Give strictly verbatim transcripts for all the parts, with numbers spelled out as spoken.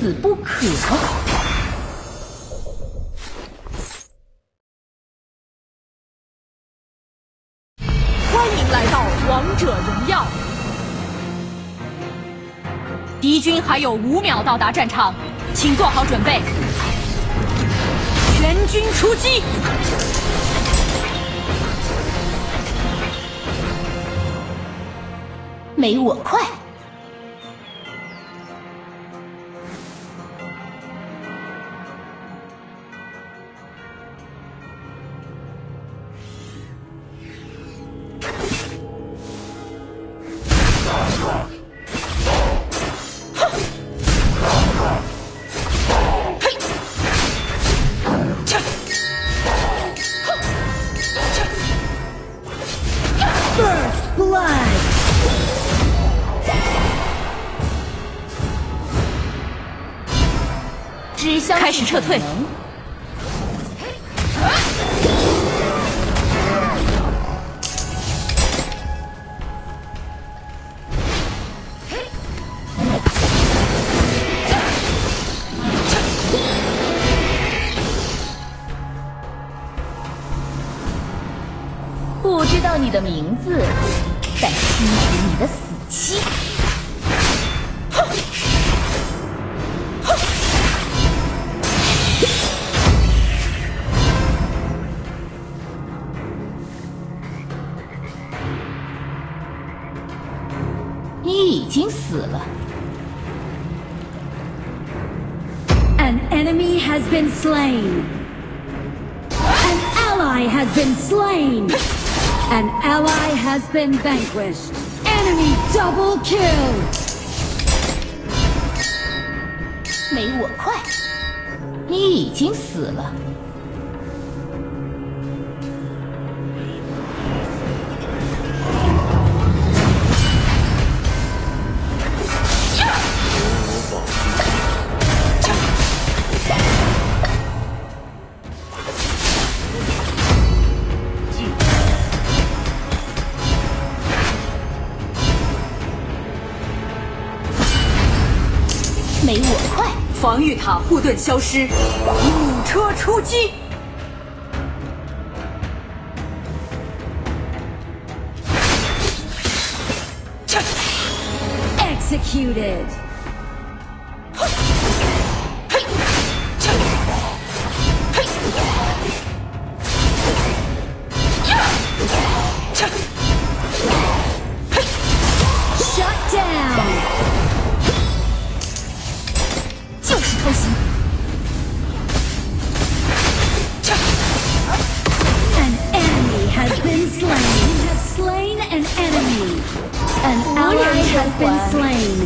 死不可。 欢迎来到王者荣耀。敌军还有五秒到达战场，请做好准备。全军出击！ 没我快。 开始撤退。 不知道你的名字，但清楚你的死期。已经死了。An enemy has been slain. An ally has been slain. An ally has been vanquished. Enemy double kill. 没我快，你已经死了。没我快！ 防御塔护盾消失，弩车出击！ Executed. Shut down. 就是偷袭。 An enemy has been slain. You have slain an enemy. An ally has been slain.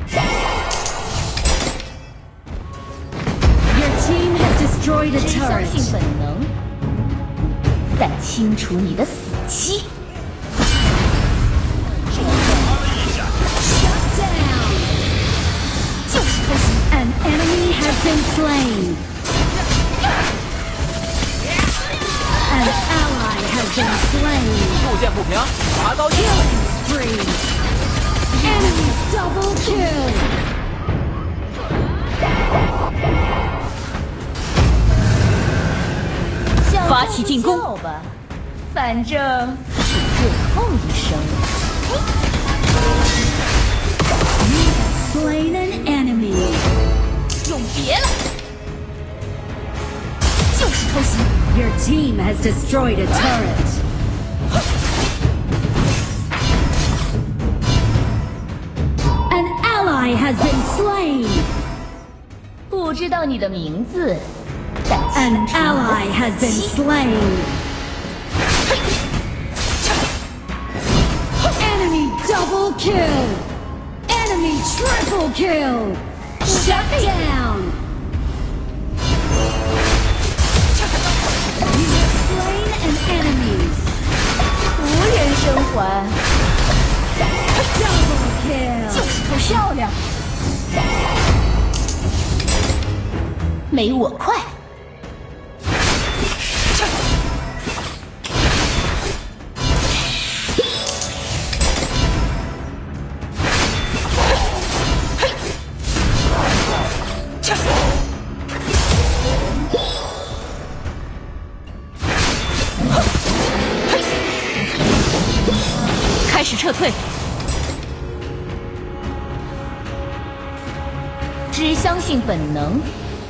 Your team has destroyed a turret. 相信本能，但清楚你的死期。Shut down. 就是偷袭。 An enemy has been slain. An ally has been slain. 路见不平，拔刀剑。 Spree. Enemy double kill. 发起进攻吧，反正是最后一声。You have slain an enemy. 永别了，就是偷袭。 Your team has destroyed a turret. An ally has been slain. 不知道你的名字，但 An ally has been slain. Enemy double kill. Enemy triple kill. Shut down. You have slain an enemy. 无人生还。Double kill. 就是偷漂亮。 没我快。 只相信本能。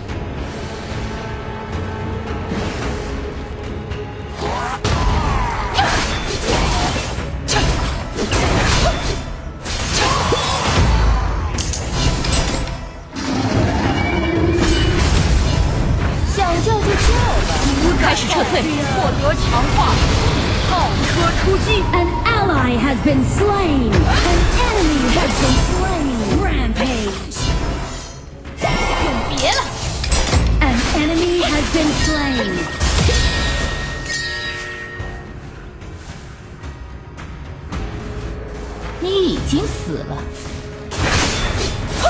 想叫就叫吧， 开始撤退，获得强化。炮车出击。 An ally has been slain. An enemy has been slain. Rampage. 永别了。 An enemy has been slain. 你已经死了。哼！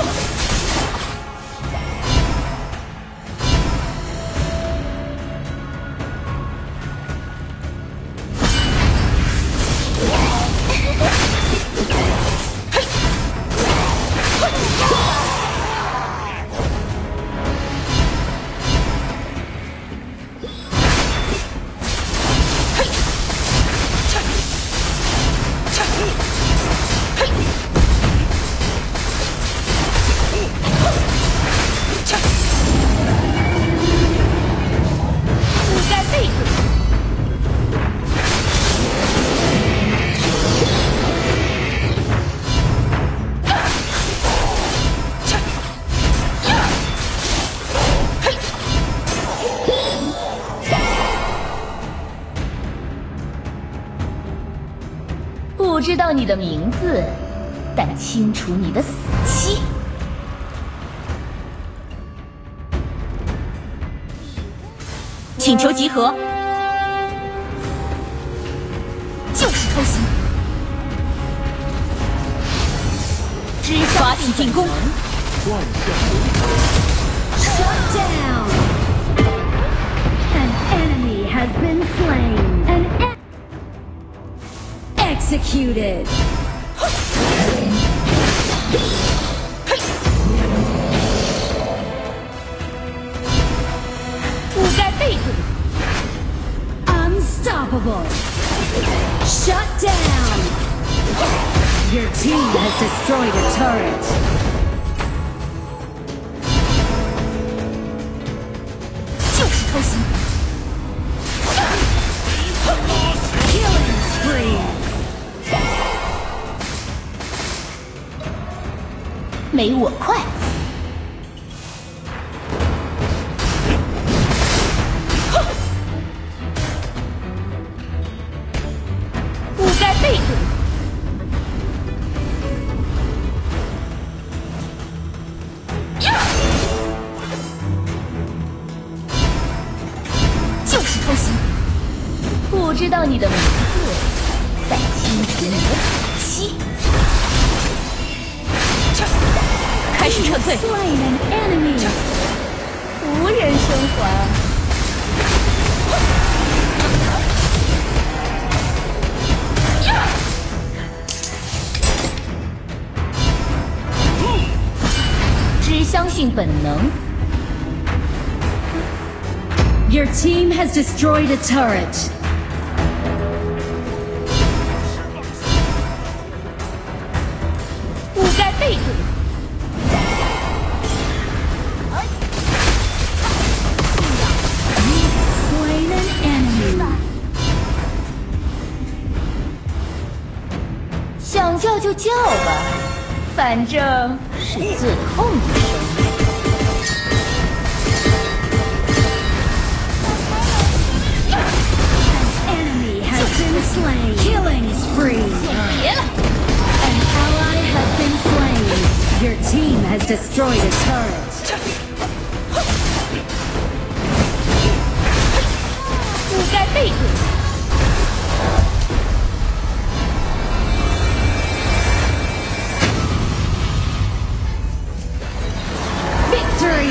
不知道你的名字，但清楚你的死期。 请求集合。就是偷袭。只抓紧进攻。 Shut down. An enemy has been slain. An en executed. 不该背对。 Unstoppable. Shut down. Your team has destroyed a turret. 就是偷袭。 Killing spree. 没我快。不该背对。就是偷袭。 不知道你的名字，但清楚你的死期。 开始撤退。 Slain an enemy. 无人生还。只相信本能。Your team has destroyed a turret. 不该背对。 Slain an enemy. 想叫就叫吧，反正是最后一声。Slain. Killing spree. 别了。 An ally has been slain. Your team has destroyed a turret. 不该背对。 Victory.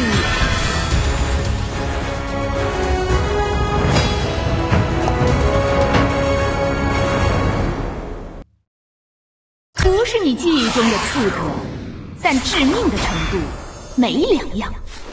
不是你记忆中的刺客，但致命的程度没两样。